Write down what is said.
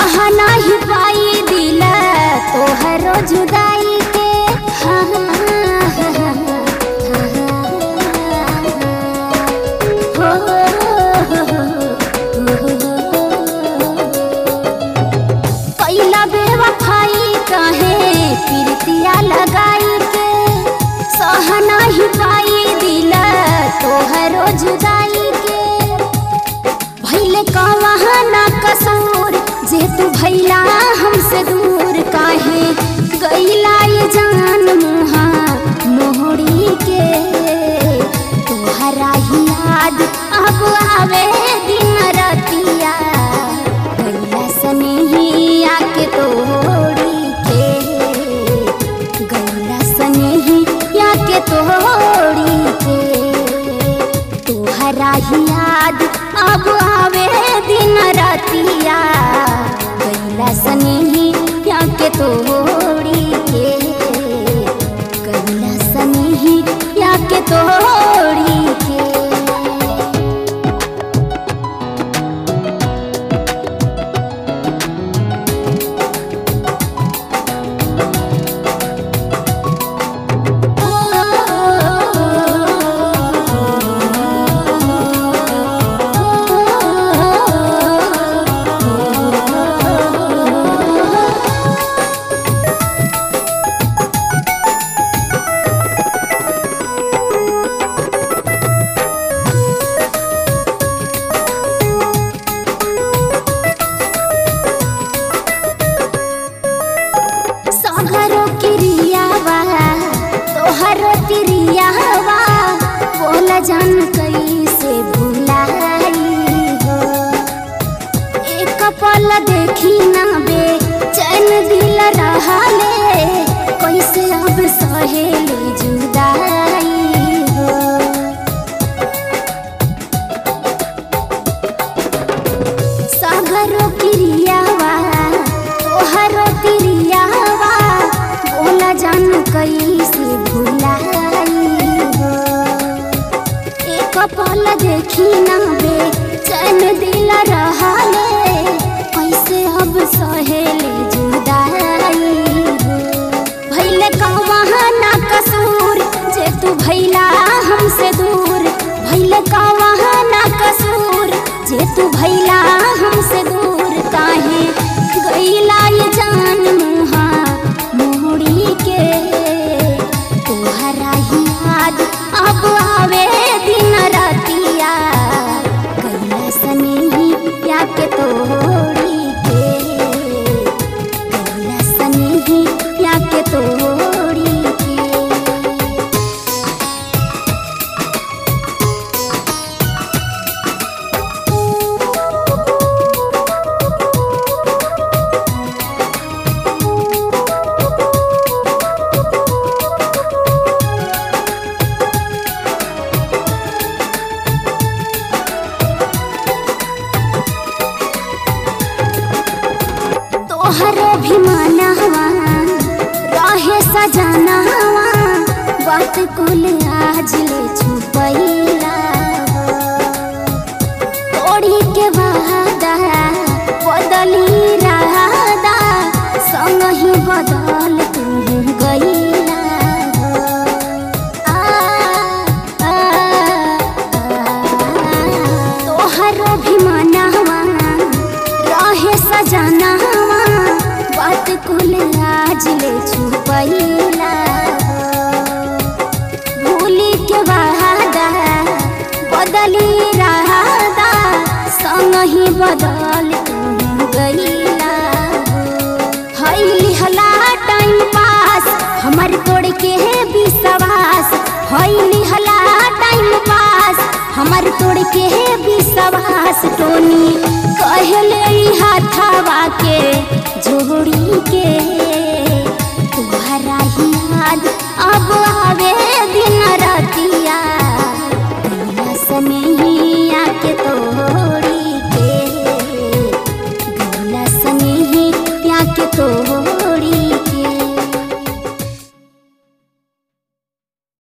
नहीं पाई दिल तोहरो जुदाई के। पहिला बेवफाई काहे प्रीतिया लगाई के, सह नहीं पाई दिल तोहरो जुदाई के। भइले कहाँ ना कसूर जे तू भइला हमसे दूर, काहे गइला ये जान मुहा मोहड़ी के। तोहरा ही याद अब आवे दिन रतिया, गइला सनेहिया के तोड़ी के, गइला सनेहिया के तोड़ी के। तोहरा ही याद अब आवे दिन रतिया, गइला सनेहिया के तोड़ी के, गइला सनेहिया के तोड़ी के। सागरो किरियावा तोहरो तिरियावा, बोला जान कैसे भुलाई हो। एक पल देखी ना बे चैन दिल रहले, कैसे अब सहेली जुदाई हो। सागरो किरियावा तोहरो तिरियावा, बोला जान कैसे भुलाई हो। एक पल देखी ना बे चैन दिल रहले, कैसे अब सहेली जुदाई हो। भइले कहाँ ना कसूर जे तू भइला हमसे दूर, भइले कहाँ ना कसूर जे तू भइला हमसे दूर, काहे गइला ये जान मुहा मोहड़ी के। तोहरा ही याद अब आवे दिन रतिया, गइला सनेहिया के तोड़ी के, गइला सनेहिया के तोड़ी के। तोहरो भी मानवा रहे सजनवा, बात कुल आज ले छुपैला हो। तोड़ी के वादा बदली रादा, संग ही बदल तू गइला हो। तोहरो भी मानवा रहे सजनवा, बात कुल आज ले छुपैला हो। भूली के वादा बदली रादा, संग ही बदल तू गइला हो। हइली हला टाइम पास हमर तोड़ के विश्वास, हइली हला टाइम पास हमर तोड़ के विश्वास। टोनी कहले हाथवा के जोड़ी के, तोहरा ही याद अब आवे दिन रतिया, गइला सने